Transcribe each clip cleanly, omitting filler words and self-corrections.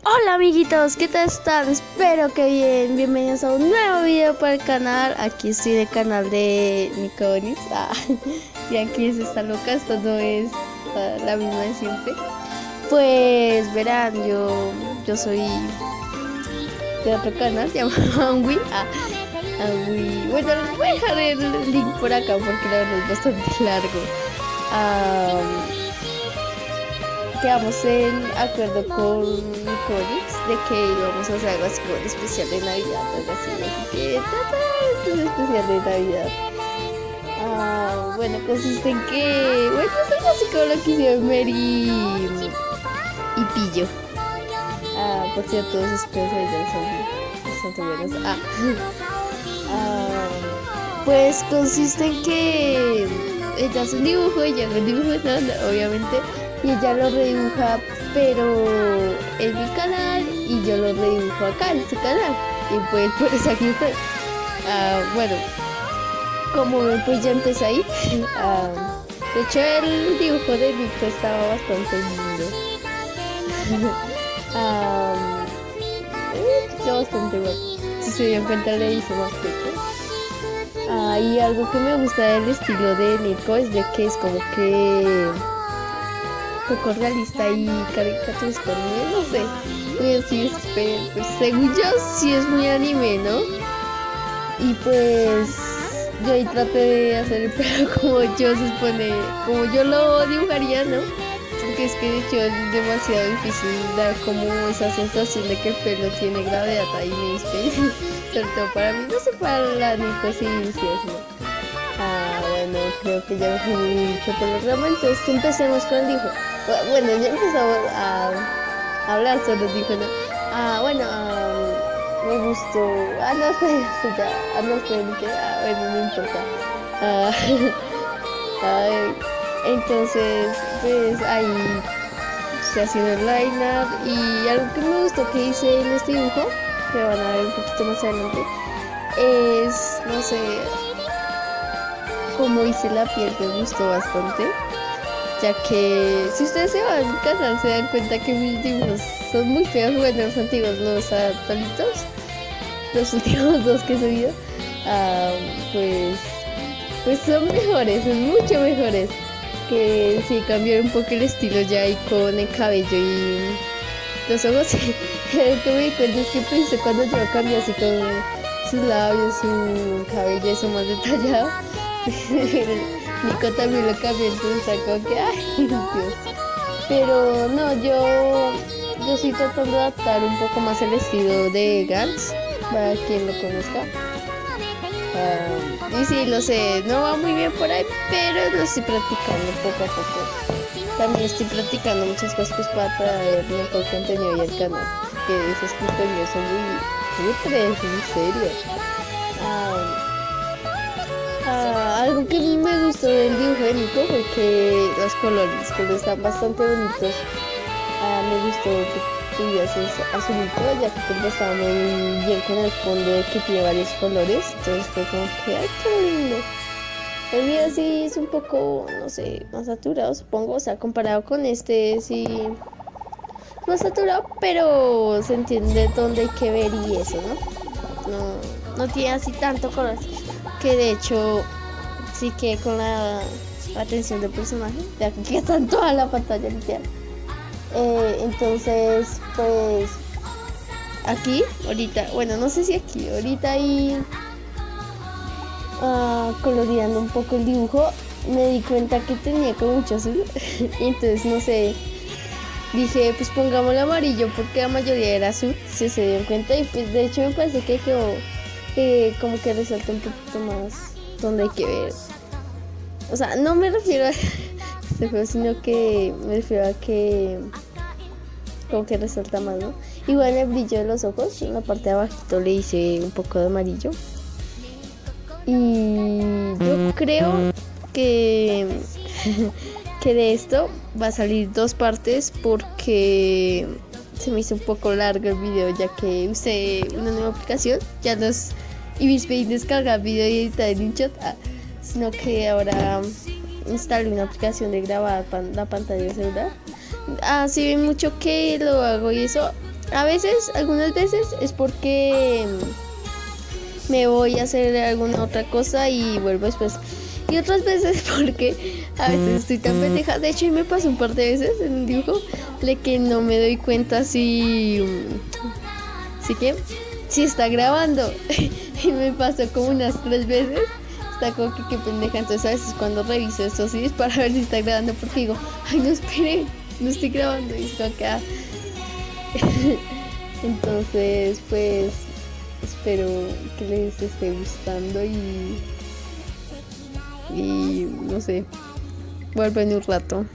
Hola amiguitos, ¿qué tal están? Espero que bien. Bienvenidos a un nuevo video para el canal. Aquí estoy en el canal de Niconis. Y aquí es esta loca, esta no es la misma de siempre. Pues verán, yo soy de otro canal llamado Angui. Angui. Bueno, les voy a dejar el link por acá porque la verdad es bastante largo. Quedamos en acuerdo con Nicolix de que íbamos a hacer algo así como un especial de Navidad, algo así que este es un especial de Navidad. Bueno, consiste en que, bueno, es algo así como lo que hicieron Mary y Pillo. Por cierto, todos espero que son bastante buenos. Pues consiste en que ella hace un dibujo, ella no dibujo, no, obviamente. Y ella lo redibuja, pero en mi canal, y yo lo redibujo acá en su canal. Y pues por eso aquí estoy. Bueno, como pues ya empecé ahí. De hecho, el dibujo de Nico estaba bastante lindo. Está bastante bueno. Si se dio cuenta, le hice más pequeño. Y algo que me gusta del estilo de Nico es de que es como que poco realista y caricaturesco, no sé, pues según yo sí es muy anime, ¿no? Y pues yo ahí traté de hacer el pelo como yo se supone, como yo lo dibujaría, ¿no? Porque es que de hecho es demasiado difícil dar como esa sensación de que el pelo tiene gravedad ahí, ¿viste? Sobre todo para mí, no sé, para la Nico sí es, ¿no? Bueno, creo que ya me fui mucho por el programa, entonces empecemos con el dibujo. Bueno, ya empezamos a hablar sobre el dibujo, ¿no? Me gustó. No sé, ya, no sé, bueno, no importa. Entonces, pues ahí se haciendo el line-up y algo que me gustó que hice en este dibujo, que van a ver un poquito más adelante, es, no sé, como hice la piel, me gustó bastante, ya que si ustedes se van a mi canal se dan cuenta que mis dibujos son muy feos. Bueno, los antiguos, los actualitos, los últimos dos que he subido, pues son mejores, son mucho mejores, que sí cambiaron un poco el estilo ya y con el cabello y los ojos. Lo que me di cuenta es que pensé cuando yo cambié así con sus labios, su cabello, eso más detallado. Nico también lo cambió, entonces sacó que, ay, Dios. Pero no, yo estoy tratando de adaptar un poco más el estilo de Gantz, para quien lo conozca. Y sí, lo sé, no va muy bien por ahí, pero lo estoy practicando poco a poco. También estoy practicando muchas cosas pues, para traer mejor contenido y al canal, que esos contenidos son muy cutres, en serio. Algo que a mí me gustó del dibujo de Nico fue que los colores están bastante bonitos. Me gustó que tuviese azulito, ya que contrastaba muy bien con el fondo de que tiene varios colores. Entonces fue como que, ay, qué lindo. El mío sí es un poco, no sé, más saturado, supongo. O sea, comparado con este, sí, más saturado, pero se entiende dónde hay que ver y eso, ¿no? No tiene así tanto color. Que de hecho sí que con la atención del personaje, ya que está en toda la pantalla literal. Entonces pues aquí ahorita, bueno, no sé si aquí ahorita ahí coloreando un poco el dibujo me di cuenta que tenía como mucho azul. Y entonces no sé, dije pues pongámosle amarillo porque la mayoría era azul, si se dieron cuenta. Y pues de hecho me parece que quedó como que resalta un poquito más donde hay que ver. O sea, no me refiero a este juego, sino que me refiero a que como que resalta más, ¿no? Igual el brillo de los ojos, en la parte de abajito le hice un poco de amarillo. Y yo creo que que de esto va a salir dos partes porque se me hizo un poco largo el video, ya que usé una nueva aplicación, ya los y descargar video y editar en InShot, sino que ahora instalé una aplicación de grabar la pantalla del celular. Sí ven mucho que lo hago y eso, A veces, algunas veces es porque me voy a hacer alguna otra cosa y vuelvo después. Y otras veces porque a veces estoy tan pendeja. De hecho, me pasó un par de veces en un dibujo de que no me doy cuenta si está grabando. Y me pasó como unas 3 veces. Está como que qué pendeja. Entonces a veces cuando reviso estos sí es para ver si está grabando, porque digo, ay, no, espere, no estoy grabando. Y es como que entonces pues espero que les esté gustando y no sé, vuelvo en un rato.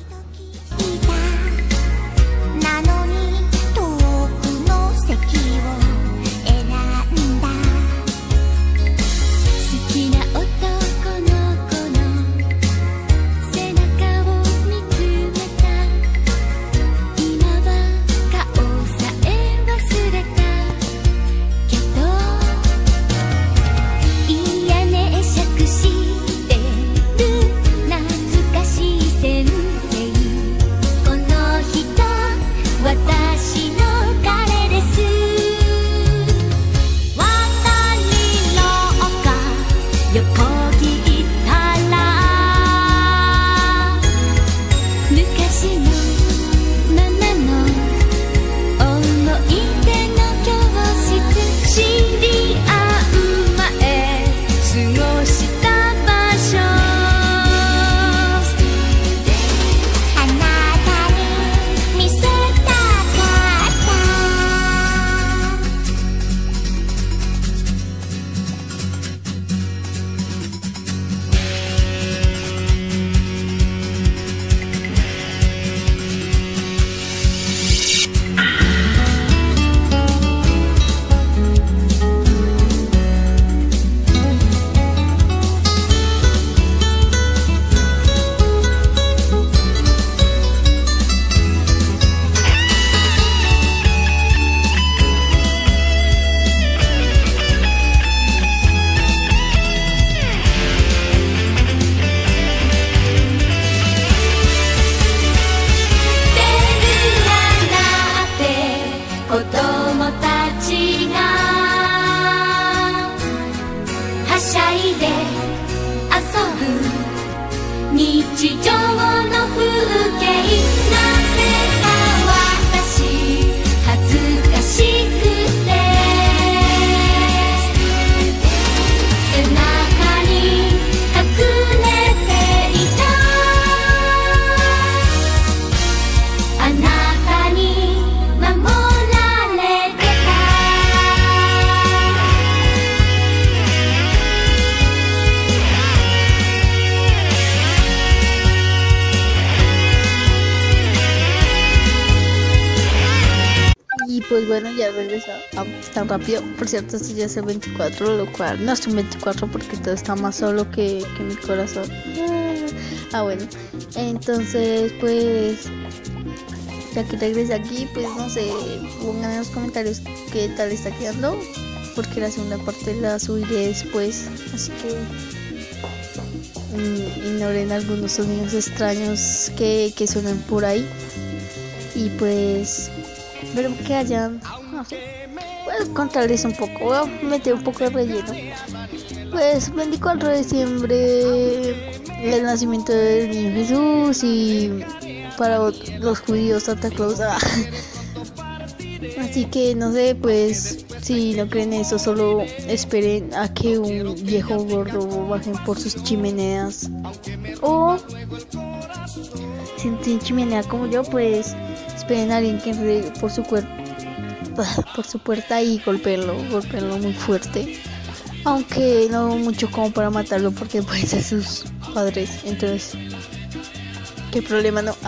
Y pues bueno, ya regresó tan rápido. Por cierto, esto ya es el 24, lo cual no es un 24 porque todo está más solo que mi corazón. Bueno, entonces pues ya que regresé aquí, pues no sé, pongan en los comentarios qué tal está quedando, porque la segunda parte la subiré después, así que ignoren algunos sonidos extraños que suenan por ahí. Y pues espero que hayan, no sé, voy a contarles un poco, voy a meter un poco de relleno. Pues 24 de diciembre, el nacimiento del niño Jesús, y para los judíos Santa Claus. Así que no sé, pues si no creen eso, solo esperen a que un viejo gordo baje por sus chimeneas, o si tienen chimenea como yo, pues esperen a alguien que entre por su puerta y golpeenlo muy fuerte, aunque no mucho como para matarlo, porque pueden ser sus padres, entonces qué problema, no.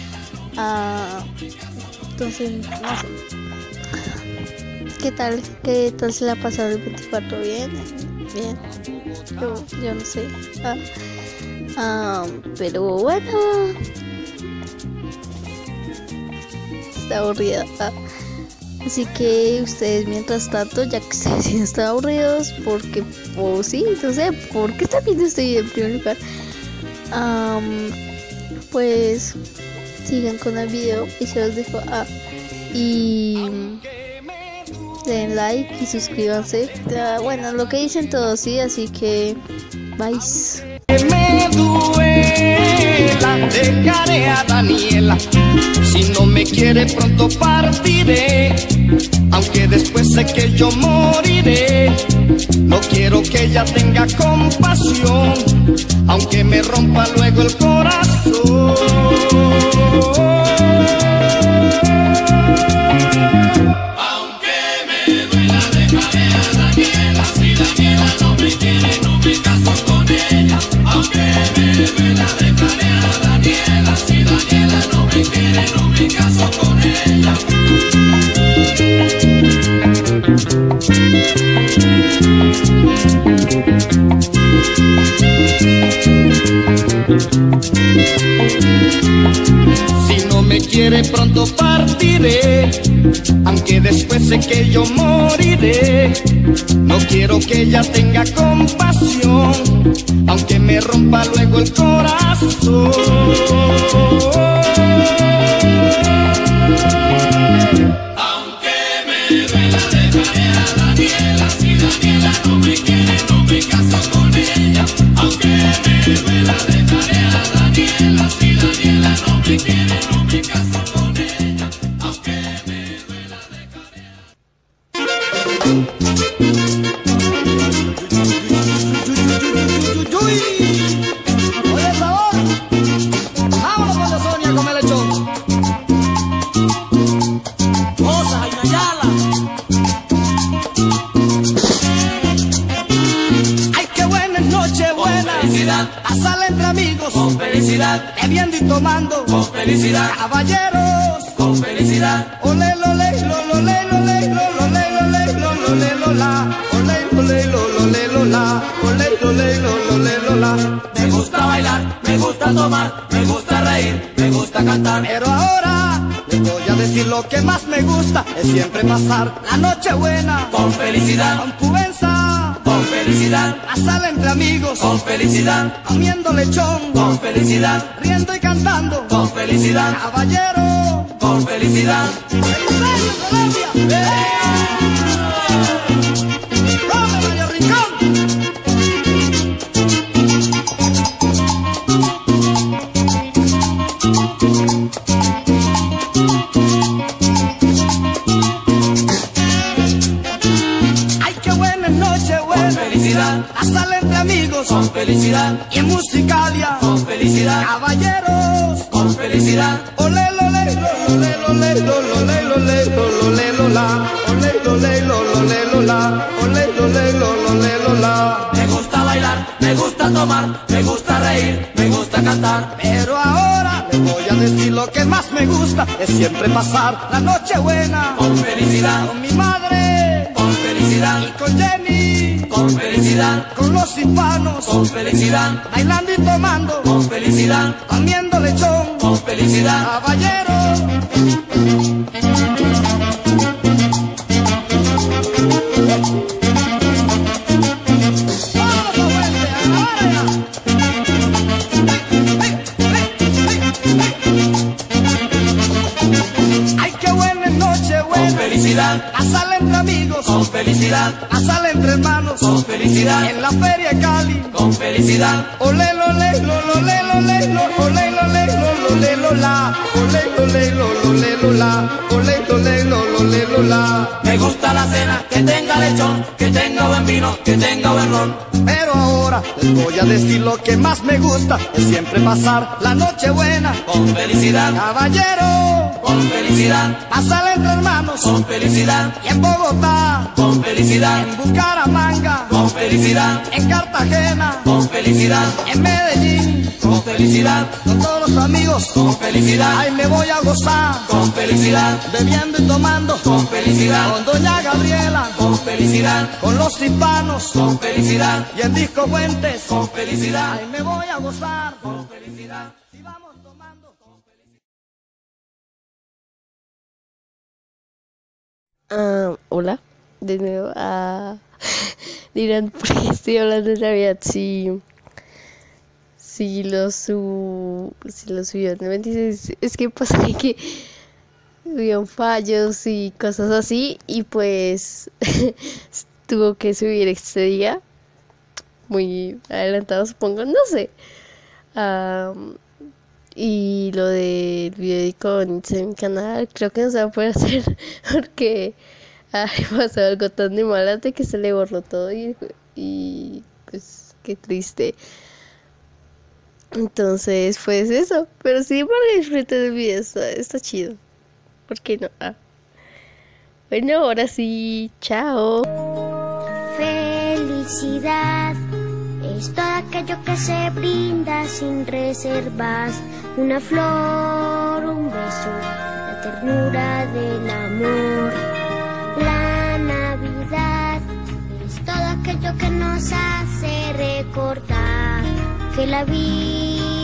Entonces no sé, ¿qué tal se la pasaron el 24? Bien, yo no sé, pero bueno, está aburrida, así que ustedes mientras tanto, ya que ustedes sí están aburridos, porque sí, no sé por qué están viendo este video en primer lugar, pues sigan con el video y se los dejo. Y den like y suscríbanse. Bueno, lo que dicen todos, sí, así que bye. Me duela, dejaré a Daniela. Si no me quiere pronto partiré, aunque después sé que yo moriré. No quiero que ella tenga compasión, aunque me rompa luego el corazón. Aunque me duela, dejaré a Daniela. Si Daniela no me quiere, no me caso con ella. Aunque me duela, dejaré a Daniela. Si Daniela no me quiere, no me caso con ella. Si no me quiere pronto partiré, aunque después sé que yo moriré. No quiero que ella tenga compasión, aunque me rompa luego el corazón. Aunque me duela, dejaré a Daniela. Si Daniela no me quiere, no me caso con ella. Aunque me duela, dejaré a Daniela. Si Daniela no me quiere, no me caso con ella. Aunque me duela, dejaré a... Oye, sabor, vámonos con la Sonia con el lechón. Cosas y Nayala. Ay, qué buena noche, buena. Con felicidad. A sala entre amigos. Con felicidad. Bebiendo y tomando. Con felicidad. Caballeros. Con felicidad. Ole, ole, ole, ole, ole, lola. Ole, ole, lola. Ole, ole, lola. Me gusta bailar, me gusta tomar, me gusta reír, me gusta cantar. Pero ahora les voy a decir lo que más me gusta, es siempre pasar la noche buena. Con felicidad. Con pubenza. Con felicidad. A sala entre amigos. Con felicidad. Comiendo lechón. Con felicidad. Riendo y cantando. Con felicidad. Caballero. Con felicidad. ¡Felicidades, Colombia! ¡Come, Mario Rincón! A sala entre amigos. Con felicidad. Y en Musicalia. Con felicidad. Caballeros. Con felicidad. Ole, ole, ole, ole, ole, ole, ole, lola. Ole, ole, ole, lola. Ole, ole, ole, lola. Me gusta bailar, me gusta tomar, me gusta reír, me gusta cantar. Pero ahora les voy a decir lo que más me gusta, es siempre pasar la noche buena. Con felicidad. Con mi madre. Con felicidad. Y con Jenny. Con felicidad. Con los hispanos. Con felicidad. Bailando y tomando. Con felicidad. Comiendo lechón. Con felicidad. Caballeros. Ay, qué buena noche, buena. Con felicidad. A sala entre amigos. Con felicidad. A sala entre hermanos. Con felicidad. En la feria de Cali. Con felicidad. Ole, ole, ole, ole, ole, ole, ole, lola. Ole, ole, ole, lola. Ole, ole, ole, lola. Me gusta la cena, que tenga lechón, que tenga buen vino, que tenga buen ron. Pero ahora les voy a decir lo que más me gusta, es siempre pasar la noche buena. Con felicidad. Caballero. Con felicidad. Pasar entre hermanos. Con felicidad. Y en Bogotá. Con felicidad. En Bucaramanga. Con felicidad. En Cartagena. Con felicidad. En Medellín. Con felicidad. Con todos los amigos. Con felicidad. Ay, me voy a gozar. Con felicidad. Bebiendo y tomando. Con felicidad. Con doña Gabriela. Con felicidad. Con los hispanos. Con felicidad. Y en Disco Fuentes. Con felicidad. Ay, me voy a gozar. Con felicidad. Si vamos tomando. Con felicidad. Hola, de nuevo. Dirán, ¿por qué estoy hablando de Navidad? Si lo subió, no me dices, es que pasa que hubieron fallos y cosas así, y pues tuvo que subir este día, muy adelantado supongo, no sé. Am, y lo del video con mi canal, creo que no se va a poder hacer porque pasó algo tan de malas de que se le borró todo y pues qué triste. Entonces, pues eso. Pero sí, para disfrutar del video está chido. ¿Por qué no? Bueno, ahora sí. Chao. Felicidad es todo aquello que se brinda sin reservas. Una flor, un beso, la ternura del amor. La Navidad es todo aquello que nos hace recordar que la vida